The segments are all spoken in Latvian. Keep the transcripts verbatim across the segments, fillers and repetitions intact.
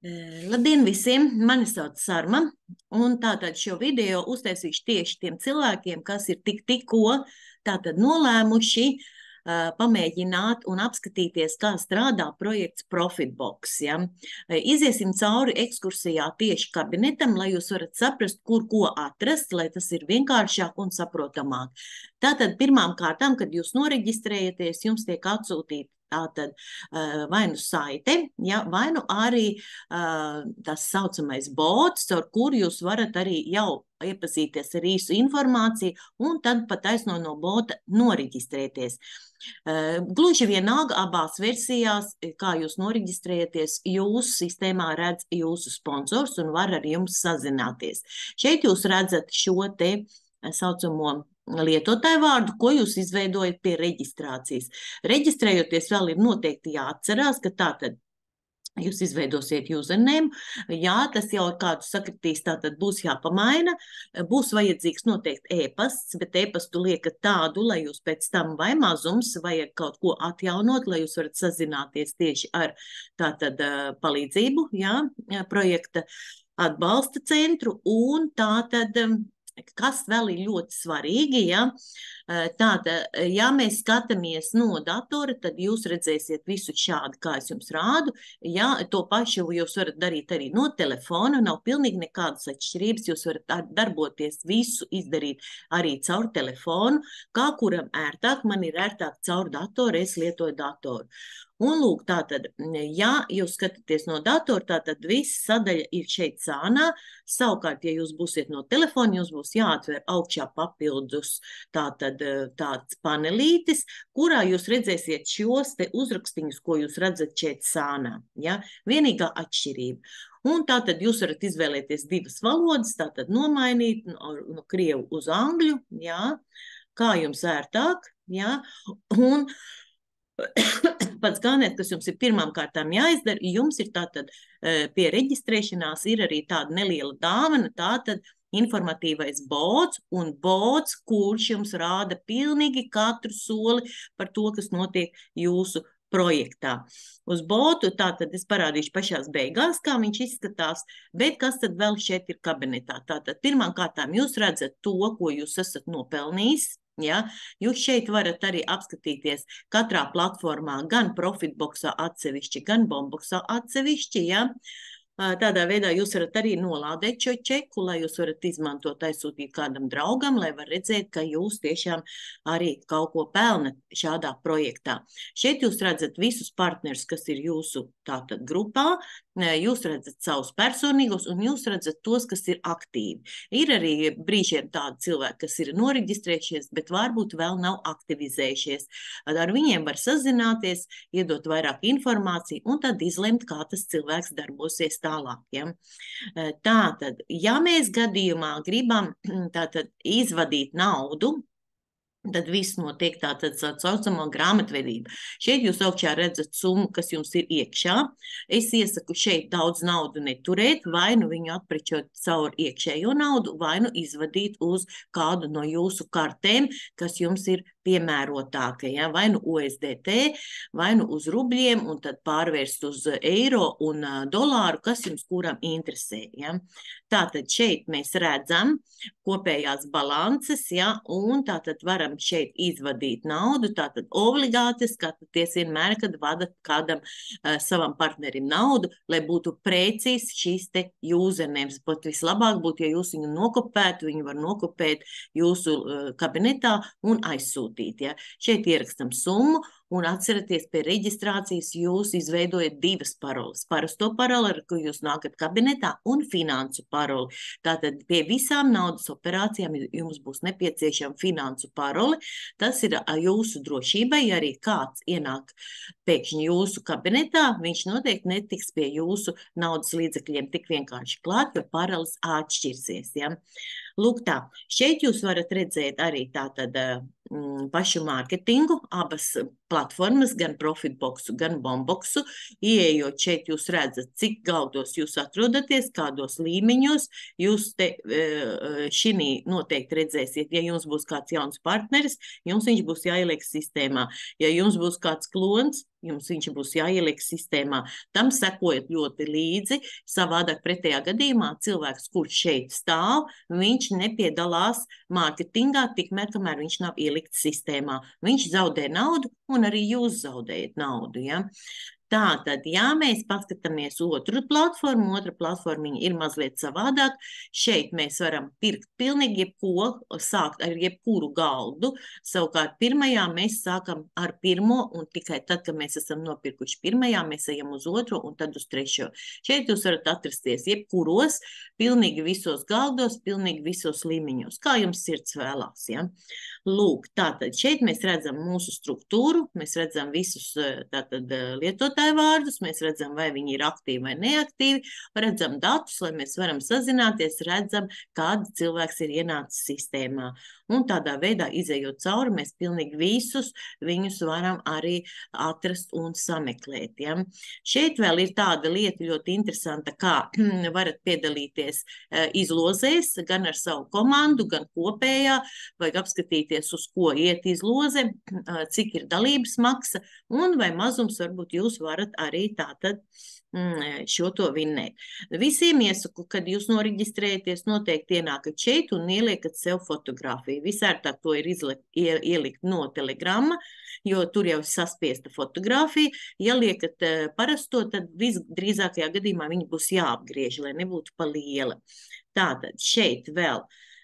Eh, Labdien visiem! Mani sauc Sarma, un tātad šo video uztaisīšu tieši tiem cilvēkiem, kas ir tik tikko tātad nolēmuši uh, pamēģināt un apskatīties, kā strādā projekts Profitbox. Ja? Iziesim cauri ekskursijā tieši kabinetam, lai jūs varat saprast, kur ko atrast, lai tas ir vienkāršāk un saprotamāk. Tātad pirmām kārtām, kad jūs noreģistrējaties, jums tiek atsūtīta tātad vai nu saite, ja, vai nu arī uh, tas saucamais bots, ar kuru jūs varat arī jau iepazīties ar īsu informāciju un tad pat taisno no bota noreģistrēties. Uh, gluži vienalga abās versijās, kā jūs noreģistrējaties, jūsu sistēmā redz jūsu sponsors un var ar jums sazināties. Šeit jūs redzat šo te saucamo lietotāju vārdu, ko jūs izveidojat pie reģistrācijas. Reģistrējoties vēl ir noteikti jāatcerās, ka tātad jūs izveidosiet username, jā, tas jau ar kādu sakritīs, tātad būs jāpamaina, būs vajadzīgs noteikti e-pasts, bet e-pastu liekat tādu, lai jūs pēc tam vai mazums vajag kaut ko atjaunot, lai jūs varat sazināties tieši ar tātad palīdzību, jā, projekta atbalsta centru un tātad kas vēl ir ļoti svarīgi, ja? Tātad, ja mēs skatāmies no datora, tad jūs redzēsiet visu šādi, kā es jums rādu. Ja, to pašu jūs varat darīt arī no telefona, nav pilnīgi nekādas atšķirības, jūs varat darboties visu izdarīt arī caur telefonu, kā kuram ērtāk, man ir ērtāk caur datoru, es lietoju datoru. Un lūk, tātad, ja jūs skatāties no datora, tātad viss sadaļa ir šeit sānā, savukārt, ja jūs būsiet no telefona, jūs būs jāatver augšā papildus tātad tāds panelītis, kurā jūs redzēsiet šos te uzrakstiņus, ko jūs redzat šeit sānā, ja, vienīgā atšķirība. Un tātad jūs varat izvēlēties divas valodas, tātad nomainīt no, no krievu uz angļu, ja, kā jums ērtāk, ja, un pats galvenais, kas jums ir pirmām kārtām jāizdara, jums ir tātad pie reģistrēšanās ir arī tāda neliela dāvana, tātad informatīvais bots un bots, kurš jums rāda pilnīgi katru soli par to, kas notiek jūsu projektā. Uz botu tātad es parādīšu pašās beigās, kā viņš izskatās, bet kas tad vēl šeit ir kabinetā. Tātad pirmām kārtām jūs redzat to, ko jūs esat nopelnījis. Ja? Jūs šeit varat arī apskatīties katrā platformā gan Profitboxā atsevišķi, gan Bomboxā atsevišķi. Ja? Tādā veidā jūs varat arī nolādēt šo čeku, lai jūs varat izmantot, aizsūtīt kādam draugam, lai var redzēt, ka jūs tiešām arī kaut ko pelnat šādā projektā. Šeit jūs redzat visus partnerus, kas ir jūsu tātad grupā, jūs redzat savus personīgos un jūs redzat tos, kas ir aktīvi. Ir arī brīžiem tādi cilvēki, kas ir noreģistrējušies, bet varbūt vēl nav aktivizējušies. Ar viņiem var sazināties, iedot vairāk informāciju un tad izlemt, kā tas cilvēks darbosies tālāk. Ja? Tātad, ja mēs gadījumā gribam tātad izvadīt naudu, tad viss notiek tātad saucamo grāmatvedību. Šeit jūs augšā redzat summu, kas jums ir iekšā. Es iesaku šeit daudz naudu neturēt, vai nu viņu atprečot caur iekšējo naudu, vai nu izvadīt uz kādu no jūsu kartēm, kas jums ir piemērotāka, ja? Vai nu U S D T, vai nu uz rubļiem, un tad pārvērst uz eiro un uh, dolāru, kas jums kuram interesē. Ja? Tātad šeit mēs redzam kopējās balances, ja? Un tātad varam šeit izvadīt naudu, tātad obligāti skatāties vienmēr, kad vadat kādam uh, savam partnerim naudu, lai būtu precīzi šīs te usernames. Pat vislabāk būtu, ja jūs viņu nokopētu, viņu var nokopēt jūsu uh, kabinetā un aizsūt. Ja? Šeit ierakstam summu un atceraties pie reģistrācijas jūs izveidojat divas paroles. Parasto paroli, ar ko jūs nākat kabinetā, un finansu paroli. Tātad pie visām naudas operācijām jums būs nepieciešama finansu paroli. Tas ir jūsu drošībai, ja arī kāds ienāk pēkšņi jūsu kabinetā, viņš noteikti netiks pie jūsu naudas līdzekļiem tik vienkārši klāt, jo paroles atšķirsies. Ja? Lūk tā, šeit jūs varat redzēt arī tātad mm, pašu mārketingu, abas platformas, gan Profitboxu, gan Bomboxu. Ieejot šeit jūs redzat, cik galdos jūs atrodaties, kādos līmeņos. Jūs te šinī noteikti redzēsiet, ja jums būs kāds jauns partneris, jums viņš būs jāieliek sistēmā. Ja jums būs kāds klons, jums viņš būs jāieliek sistēmā. Tam sekojat ļoti līdzi, savādāk pretējā gadījumā cilvēks, kurš šeit stāv, viņš nepiedalās mārketingā, tikmēr, kamēr viņš nav ielikts sistēmā. Viņš zaudē naudu un arī jūs zaudējat naudu, ja? Tātad, ja mēs paskatāmies otru platformu, otra platforma ir mazliet savādāk, šeit mēs varam pirkt pilnīgi jebko, sākt ar jebkuru galdu, savukārt pirmajā mēs sākam ar pirmo, un tikai tad, kad mēs esam nopirkuši pirmajā, mēs ejam uz otro un tad uz trešo. Šeit jūs varat atrasties jebkuros, pilnīgi visos galdos, pilnīgi visos līmeņos, kā jums sirds vēlās, ja? Lūk, tātad šeit mēs redzam mūsu struktūru, mēs redzam visus tātad lietotāju vārdus, mēs redzam, vai viņi ir aktīvi vai neaktīvi, redzam datus, lai mēs varam sazināties, redzam, kāda cilvēks ir ienācis sistēmā. Un tādā veidā, izejot cauri, mēs pilnīgi visus viņus varam arī atrast un sameklēt. Ja? Šeit vēl ir tāda lieta ļoti interesanta, kā varat piedalīties izlozēs, gan ar savu komandu, gan kopējā, vajag apskatīties, uz ko iet izloze, cik ir dalības maksa, un vai mazums varbūt jūs varat arī tātad šo to vinnēt. Visiem iesaku, kad jūs noreģistrējaties, noteikti ienākat šeit un ieliekat sev fotografiju. Visērtāk to ir izlikt, ielikt no Telegrama, jo tur jau saspiesta fotografija. Ja liekat parasto, tad visdrīzākajā gadījumā viņa būs jāapgriež, lai nebūtu pa liela. Tātad šeit vēl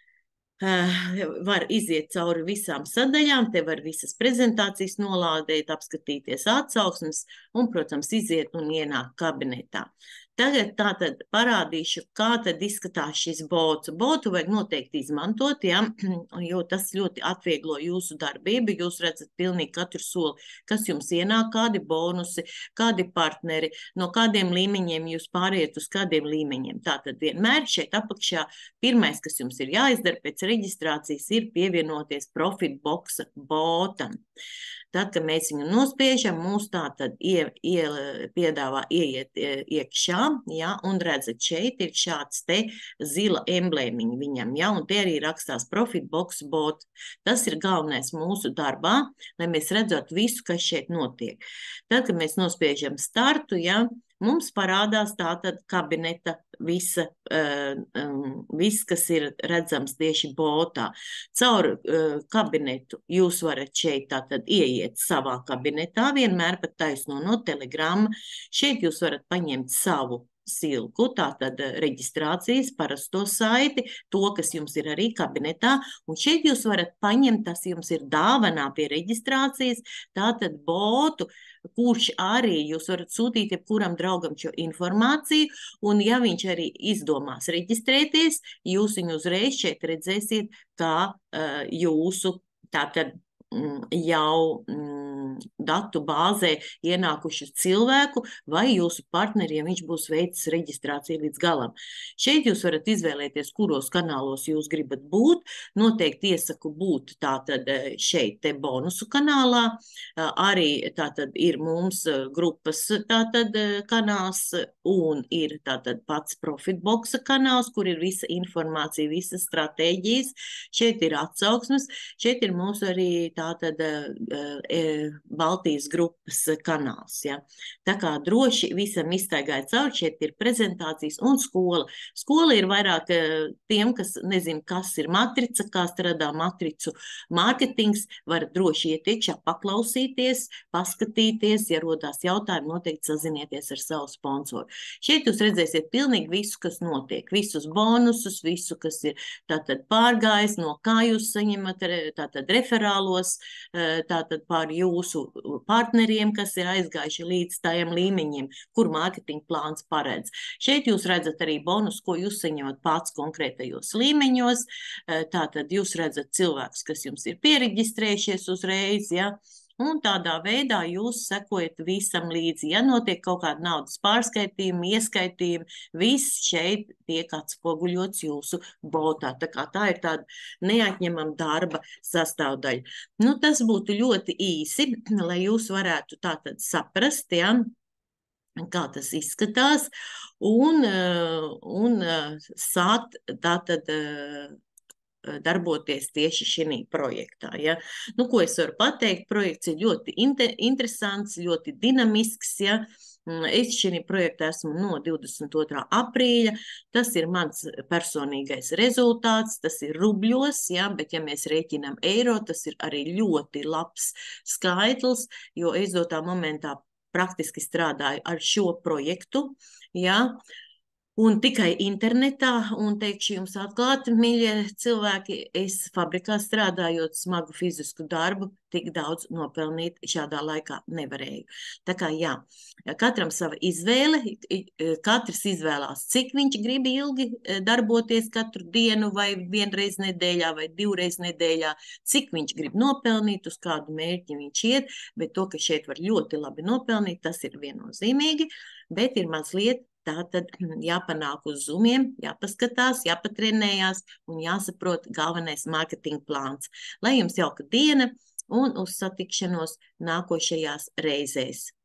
var iziet cauri visām sadaļām, te var visas prezentācijas nolādēt, apskatīties atsauksmes un, protams, iziet un ienākt kabinetā. Tagad tātad parādīšu, kā tad izskatās šis bots. Botu vajag noteikti izmantot, ja, jo tas ļoti atvieglo jūsu darbību. Jūs redzat pilnīgi katru soli, kas jums ienāk, kādi bonusi, kādi partneri, no kādiem līmeņiem jūs pāriet uz kādiem līmeņiem. Tātad vienmēr šeit apakšā pirmais, kas jums ir jāizdara pēc reģistrācijas, ir pievienoties Profitboxa botam. Tad, kad mēs viņu nospiežam, mūs tā tad ie, ie, piedāvā ieiet iekšā, ja, un redzat, šeit ir šāds te zila emblēmiņa viņam, ja, un te arī rakstās Profitbox bot. Tas ir galvenais mūsu darbā, lai mēs redzot visu, kas šeit notiek. Tad, kad mēs nospiežam startu, ja, mums parādās tātad kabineta visa, uh, um, viss, kas ir redzams tieši botā. Caur uh, kabinetu jūs varat šeit tātad ieiet savā kabinetā, vienmēr pat taisno no Telegrama. Šeit jūs varat paņemt savu silku, tātad reģistrācijas, parasto saiti, to, kas jums ir arī kabinetā, un šeit jūs varat paņemt, tas jums ir dāvanā pie reģistrācijas, tātad botu, kurš arī jūs varat sūtīt jebkuram draugam šo informāciju, un ja viņš arī izdomās reģistrēties, jūs viņu uzreiz šeit redzēsiet, kā uh, jūsu tātad mm, jau mm, datu bāzē ienākušu cilvēku vai jūsu partneriem viņš būs veicis reģistrāciju līdz galam. Šeit jūs varat izvēlēties, kuros kanālos jūs gribat būt. Noteikti iesaku būt tātad šeit te bonusu kanālā. Arī tātad ir mums grupas tātad kanāls un ir tātad pats Profitboxa kanāls, kur ir visa informācija, visas stratēģijas. Šeit ir atsauksmes, šeit ir mūsu arī tātad e, Baltijas grupas kanāls. Ja. Tā kā droši visam iztaigāja cauri, šeit ir prezentācijas un skola. Skola ir vairāk tiem, kas nezin, kas ir matrica, kā strādā matricu mārketings, var droši iet iekšā, paklausīties, paskatīties, ja rodās jautājumi, noteikti sazinieties ar savu sponsoru. Šeit jūs redzēsiet pilnīgi visu, kas notiek, visus bonusus, visu, kas ir tātad pārgājis, no kā jūs saņemat tātad referālos, tātad pār jūsu partneriem, kas ir aizgājuši līdz tajiem līmeņiem, kur mārketinga plāns paredz. Šeit jūs redzat arī bonus, ko jūs saņemat pats konkrētajos līmeņos. Tātad jūs redzat cilvēkus, kas jums ir piereģistrējušies uzreiz, ja, un tādā veidā jūs sekojat visam līdzi. Ja notiek kaut kāda naudas pārskaitījuma, ieskaitījuma, viss šeit tiek atspoguļots jūsu botā. Tā kā tā ir tāda neatņemama darba sastāvdaļa. Nu, tas būtu ļoti īsi, lai jūs varētu tātad saprast, ja, kā tas izskatās, un, un sākt tātad darboties tieši šī projektā. Ja? Nu, ko es varu pateikt? Projekts ir ļoti inter interesants, ļoti dinamisks. Ja? Es šī projektā esmu no divdesmit otrā aprīļa. Tas ir mans personīgais rezultāts, tas ir rubļos, ja? Bet ja mēs rēķinām eiro, tas ir arī ļoti labs skaitlis, jo es dotā momentā praktiski strādāju ar šo projektu, ja? Un tikai internetā, un teikšu jums atklāti, mīļie cilvēki, es fabrikā strādājot smagu fizisku darbu, tik daudz nopelnīt šādā laikā nevarēju. Tā kā jā, katram sava izvēle, katrs izvēlās, cik viņš grib ilgi darboties katru dienu vai vienreiz nedēļā vai divreiz nedēļā, cik viņš grib nopelnīt, uz kādu mērķi viņš iet, bet to, ka šeit var ļoti labi nopelnīt, tas ir viennozīmīgi, bet ir mazliet tā tad jāpanāk uz zoomiem, jāpaskatās, jāpatrenējās un jāsaprot galvenais mārketinga plāns. Lai jums jauka diena un uz satikšanos nākošajās reizēs.